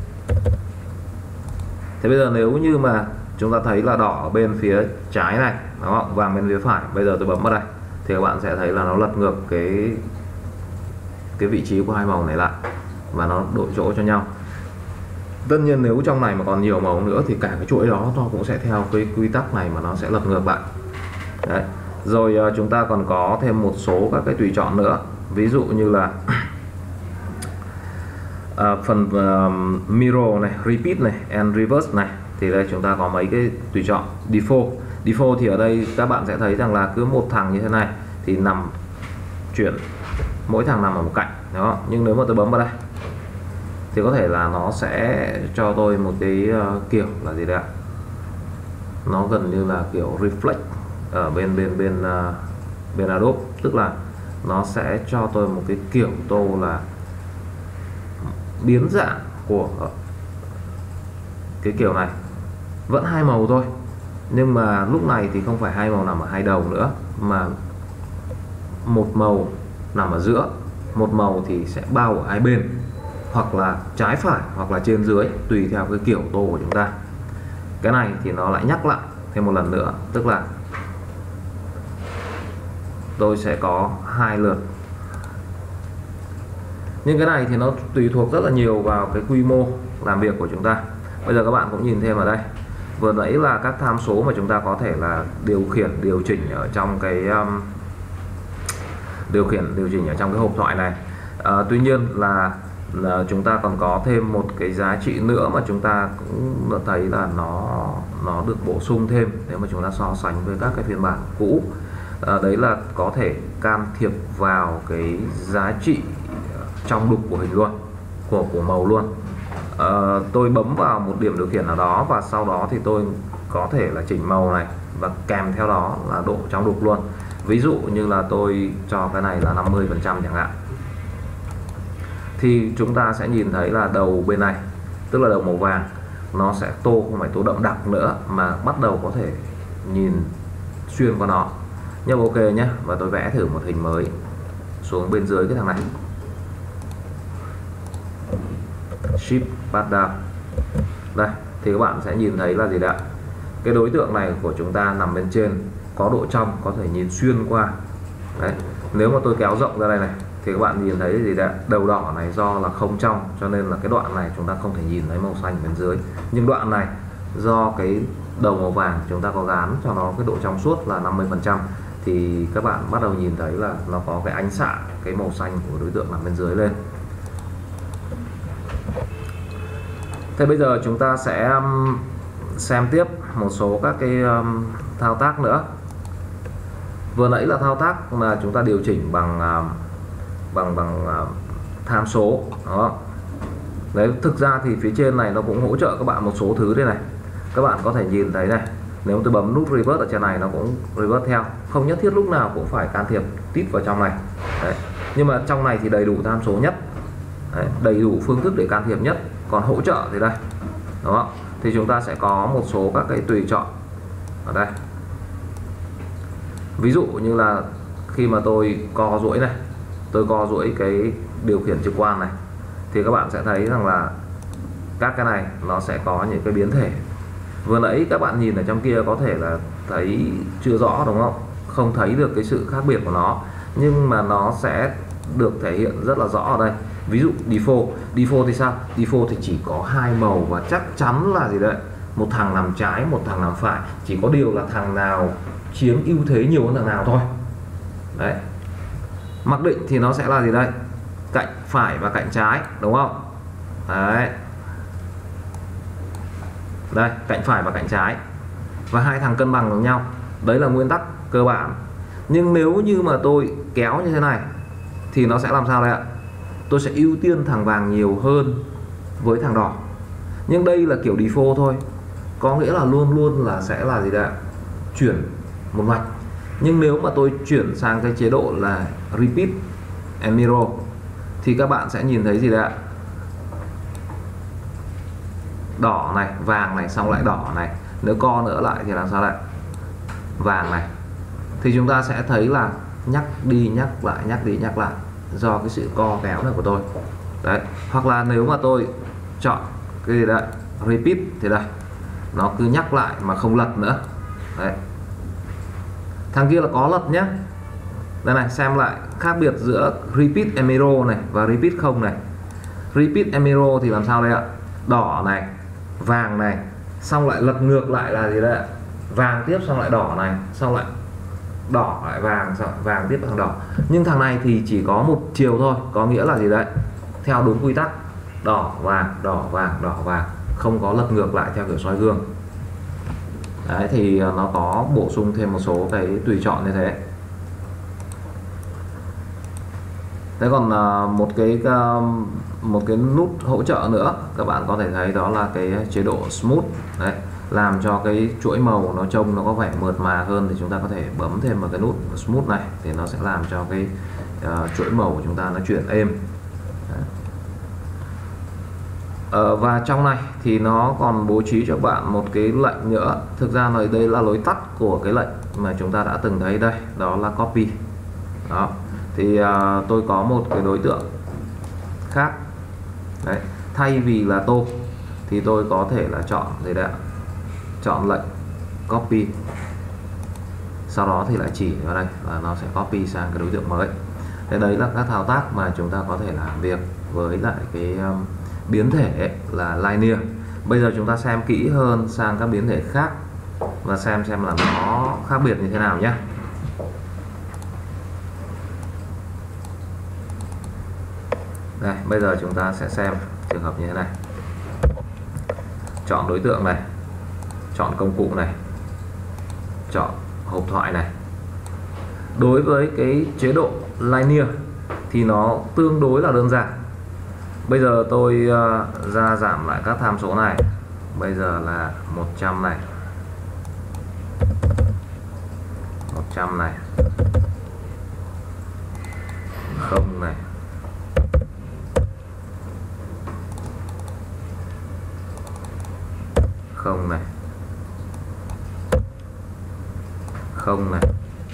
Thế bây giờ nếu như mà chúng ta thấy là đỏ ở bên phía trái này, đúng không? Vàng bên phía phải, bây giờ tôi bấm vào đây thì các bạn sẽ thấy là nó lật ngược cái cái vị trí của hai màu này lại và nó đổi chỗ cho nhau. Tất nhiên nếu trong này mà còn nhiều màu nữa thì cả cái chuỗi đó nó cũng sẽ theo cái quy tắc này mà nó sẽ lật ngược lại. Đấy. Rồi chúng ta còn có thêm một số các cái tùy chọn nữa. Ví dụ như là à, phần uh, mirror này, repeat này, and reverse này. Thì đây chúng ta có mấy cái tùy chọn. Default. Default thì ở đây các bạn sẽ thấy rằng là cứ một thằng như thế này thì nằm chuyển, mỗi thằng nằm ở một cạnh đó. Nhưng nếu mà tôi bấm vào đây thì có thể là nó sẽ cho tôi một cái uh, kiểu là gì đấy ạ? Nó gần như là kiểu reflect ở bên bên bên uh, bên Adobe, tức là nó sẽ cho tôi một cái kiểu tô là biến dạng của cái kiểu này, vẫn hai màu thôi, nhưng mà lúc này thì không phải hai màu nằm ở hai đầu nữa, mà một màu nằm ở giữa, một màu thì sẽ bao ở hai bên, hoặc là trái phải, hoặc là trên dưới, tùy theo cái kiểu tô của chúng ta. Cái này thì nó lại nhắc lại thêm một lần nữa, tức là tôi sẽ có hai lượt. Nhưng cái này thì nó tùy thuộc rất là nhiều vào cái quy mô làm việc của chúng ta. Bây giờ các bạn cũng nhìn thêm ở đây, vừa nãy là các tham số mà chúng ta có thể là điều khiển, điều chỉnh ở trong cái um, điều khiển, điều chỉnh ở trong cái hộp thoại này. À, tuy nhiên là, là chúng ta còn có thêm một cái giá trị nữa mà chúng ta cũng thấy là nó nó được bổ sung thêm nếu mà chúng ta so sánh với các cái phiên bản cũ. À, đấy là có thể can thiệp vào cái giá trị trong đục của hình luôn, của của màu luôn. À, tôi bấm vào một điểm điều khiển nào đó và sau đó thì tôi có thể là chỉnh màu này và kèm theo đó là độ trong đục luôn. Ví dụ như là tôi cho cái này là năm mươi phần trăm chẳng hạn, thì chúng ta sẽ nhìn thấy là đầu bên này, tức là đầu màu vàng, nó sẽ tô không phải tô đậm đặc nữa mà bắt đầu có thể nhìn xuyên qua nó. Nhấp OK nhé, và tôi vẽ thử một hình mới xuống bên dưới cái thằng này. Shift path down. Đây thì các bạn sẽ nhìn thấy là gì đấy, cái đối tượng này của chúng ta nằm bên trên, có độ trong, có thể nhìn xuyên qua. Đấy, nếu mà tôi kéo rộng ra đây này thì các bạn nhìn thấy gì đấy, đầu đỏ này do là không trong cho nên là cái đoạn này chúng ta không thể nhìn thấy màu xanh bên dưới. Nhưng đoạn này do cái đầu màu vàng chúng ta có gán cho nó cái độ trong suốt là năm mươi phần trăm thì các bạn bắt đầu nhìn thấy là nó có cái ánh xạ cái màu xanh của đối tượng nằm bên dưới lên. Thế bây giờ chúng ta sẽ um, xem tiếp một số các cái um, thao tác nữa. Vừa nãy là thao tác mà chúng ta điều chỉnh bằng uh, bằng bằng uh, tham số đó. Đấy, thực ra thì phía trên này nó cũng hỗ trợ các bạn một số thứ đây này. Các bạn có thể nhìn thấy này, nếu tôi bấm nút reverse ở trên này nó cũng reverse theo, không nhất thiết lúc nào cũng phải can thiệp tít vào trong này. Đấy. Nhưng mà trong này thì đầy đủ tham số nhất. Đấy, đầy đủ phương thức để can thiệp nhất. Còn hỗ trợ thì đây đó, thì chúng ta sẽ có một số các cái tùy chọn ở đây. Ví dụ như là khi mà tôi co duỗi này tôi co duỗi cái điều khiển trực quan này thì các bạn sẽ thấy rằng là các cái này nó sẽ có những cái biến thể. Vừa nãy các bạn nhìn ở trong kia có thể là thấy chưa rõ đúng không, không thấy được cái sự khác biệt của nó, nhưng mà nó sẽ được thể hiện rất là rõ ở đây. Ví dụ default, default thì sao? Default thì chỉ có hai màu và chắc chắn là gì đấy, một thằng nằm trái, một thằng nằm phải, chỉ có điều là thằng nào chiếm ưu thế nhiều hơn thằng nào thôi. Đấy. Mặc định thì nó sẽ là gì đây? Cạnh phải và cạnh trái, đúng không? Đấy. Đây, cạnh phải và cạnh trái. Và hai thằng cân bằng với nhau. Đấy là nguyên tắc cơ bản. Nhưng nếu như mà tôi kéo như thế này thì nó sẽ làm sao đây ạ? Tôi sẽ ưu tiên thằng vàng nhiều hơn với thằng đỏ. Nhưng đây là kiểu default thôi, có nghĩa là luôn luôn là sẽ là gì đây ạ? Chuyển một mạch. Nhưng nếu mà tôi chuyển sang cái chế độ là repeat and mirror thì các bạn sẽ nhìn thấy gì đây ạ? Đỏ này, vàng này, xong lại đỏ này. Nếu co nữa lại thì làm sao lại? Vàng này. Thì chúng ta sẽ thấy là nhắc đi nhắc lại, nhắc đi nhắc lại do cái sự co kéo này của tôi. Đấy. Hoặc là nếu mà tôi chọn cái gì đấy, repeat thì đây, nó cứ nhắc lại mà không lật nữa. Đấy. Thằng kia là có lật nhé. Đây này, xem lại khác biệt giữa repeat and mirror này và repeat không này. Repeat and mirror thì làm sao đây ạ? Đỏ này, vàng này, xong lại lật ngược lại là gì đây ạ? Vàng tiếp xong lại đỏ này, xong lại đỏ lại vàng, xong vàng tiếp thằng đỏ. Nhưng thằng này thì chỉ có một chiều thôi, có nghĩa là gì đấy? Theo đúng quy tắc, đỏ vàng, đỏ vàng, đỏ vàng, không có lật ngược lại theo kiểu soi gương. Đấy, thì nó có bổ sung thêm một số cái tùy chọn như thế. Thế còn một cái một cái nút hỗ trợ nữa các bạn có thể thấy đó là cái chế độ smooth. Đấy, làm cho cái chuỗi màu nó trông nó có vẻ mượt mà hơn thì chúng ta có thể bấm thêm vào cái nút smooth này thì nó sẽ làm cho cái uh, chuỗi màu của chúng ta nó chuyển êm. Uh, và trong này thì nó còn bố trí cho bạn một cái lệnh nữa. Thực ra này đây là lối tắt của cái lệnh mà chúng ta đã từng thấy đây, đó là copy. Đó. Thì uh, tôi có một cái đối tượng khác. Đấy, thay vì là tô thì tôi có thể là chọn gì đấy, chọn lệnh copy, sau đó thì lại chỉ vào đây và nó sẽ copy sang cái đối tượng mới. Thế đấy là các thao tác mà chúng ta có thể làm việc với lại cái um, biến thể là linear. Bây giờ chúng ta xem kỹ hơn sang các biến thể khác và xem xem là nó khác biệt như thế nào nhé. Đây, bây giờ chúng ta sẽ xem trường hợp như thế này. Chọn đối tượng này, chọn công cụ này, chọn hộp thoại này. Đối với cái chế độ linear thì nó tương đối là đơn giản. Bây giờ tôi uh, ra giảm lại các tham số này. Bây giờ là một trăm này, một trăm này, không này, không này, không này,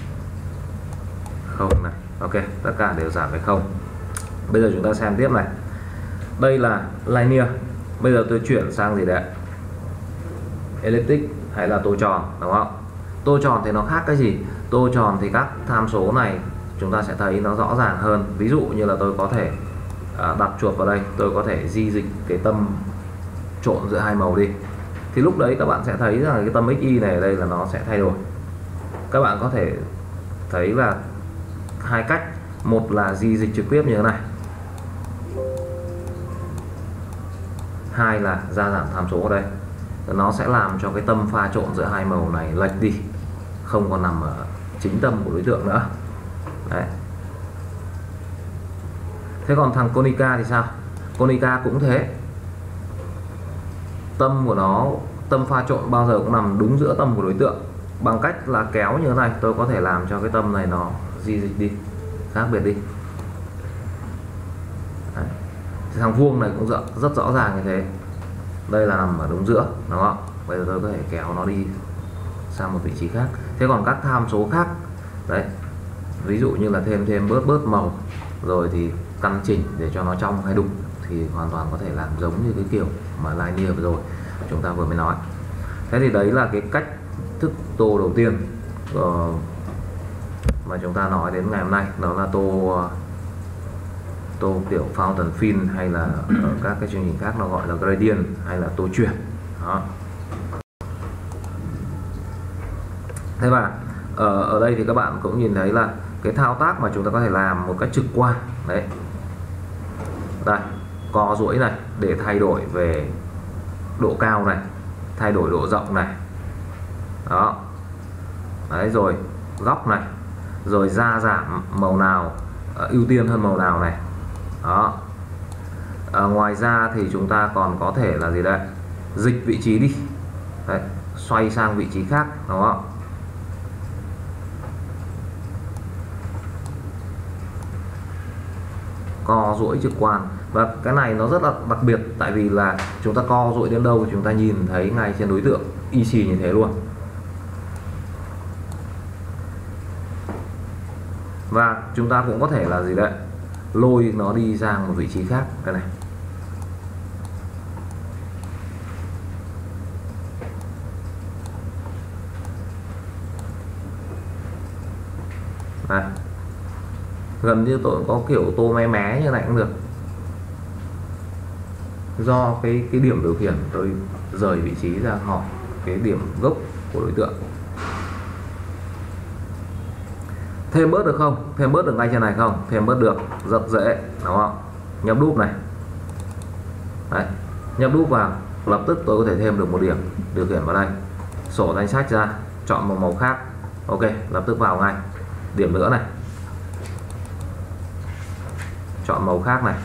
không này. Ok, tất cả đều giảm về không. Bây giờ chúng ta xem tiếp này. Đây là linear. Bây giờ tôi chuyển sang gì đấy, elliptic hay là tô tròn, đúng không? Tô tròn thì nó khác cái gì? Tô tròn thì các tham số này chúng ta sẽ thấy nó rõ ràng hơn. Ví dụ như là tôi có thể à, đặt chuột vào đây, tôi có thể di dịch cái tâm trộn giữa hai màu đi. Thì lúc đấy các bạn sẽ thấy rằng cái tâm ích y này ở đây là nó sẽ thay đổi. Các bạn có thể thấy là hai cách. Một là di dịch trực tiếp như thế này, hai là gia giảm tham số ở đây. Nó sẽ làm cho cái tâm pha trộn giữa hai màu này lệch đi, không còn nằm ở chính tâm của đối tượng nữa. Đấy. Thế còn thằng Konica thì sao? Konica cũng thế. Tâm của nó, tâm pha trộn bao giờ cũng nằm đúng giữa tâm của đối tượng. Bằng cách là kéo như thế này, tôi có thể làm cho cái tâm này nó di dịch đi, khác biệt đi. Đấy. Thằng vuông này cũng rất, rất rõ ràng như thế. Đây là nằm ở đúng giữa, đúng không? Bây giờ tôi có thể kéo nó đi sang một vị trí khác. Thế còn các tham số khác, đấy, ví dụ như là thêm thêm bớt bớt màu, rồi thì căn chỉnh để cho nó trong hay đục thì hoàn toàn có thể làm giống như cái kiểu mà linear vừa rồi chúng ta vừa mới nói. Thế thì đấy là cái cách thức tô đầu tiên uh, mà chúng ta nói đến ngày hôm nay, đó là tô uh, tô kiểu fountain fill, hay là ở các cái chương trình khác nó gọi là gradient hay là tô chuyển đó. Thế và ở, ở đây thì các bạn cũng nhìn thấy là cái thao tác mà chúng ta có thể làm một cách trực quan đấy, đây co duỗi này để thay đổi về độ cao này, thay đổi độ rộng này đó, đấy rồi góc này, rồi gia giảm màu nào, uh, ưu tiên hơn màu nào này đó. À, ngoài ra thì chúng ta còn có thể là gì đây, dịch vị trí đi đấy, xoay sang vị trí khác đúng không? Co duỗi trực quan, và cái này nó rất là đặc biệt tại vì là chúng ta co duỗi đến đâu chúng ta nhìn thấy ngay trên đối tượng y xì như thế luôn. Và chúng ta cũng có thể là gì đấy, lôi nó đi sang một vị trí khác cái này. Đây. Gần như tôi có kiểu tô mé mé như này cũng được. Do cái cái điểm điều khiển tôi rời vị trí ra khỏi cái điểm gốc của đối tượng. Thêm bớt được không? Thêm bớt được ngay trên này không? Thêm bớt được, rất dễ đúng không? Nhấp đúp này. Đấy, nhấp đúp vào, lập tức tôi có thể thêm được một điểm điều khiển vào đây. Sổ danh sách ra, chọn một màu khác. Ok, lập tức vào ngay. Điểm nữa này. Chọn màu khác này.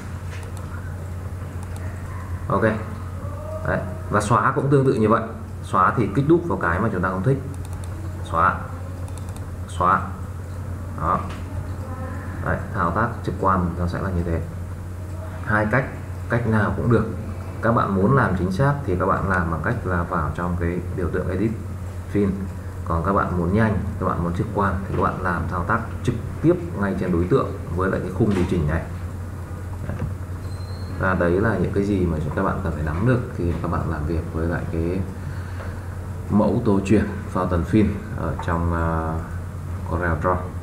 Ok. Đấy, và xóa cũng tương tự như vậy. Xóa thì kích đúp vào cái mà chúng ta không thích. Xóa. Xóa. Đó. Đấy, thao tác trực quan nó sẽ là như thế. Hai cách, cách nào cũng được. Các bạn muốn làm chính xác thì các bạn làm bằng cách là vào trong cái biểu tượng edit fill. Còn các bạn muốn nhanh, các bạn muốn trực quan thì các bạn làm thao tác trực tiếp ngay trên đối tượng với lại cái khung điều chỉnh này. Đấy. Và đấy là những cái gì mà các bạn cần phải nắm được khi các bạn làm việc với lại cái mẫu tô chuyển fountain fill ở trong uh, Corel Draw.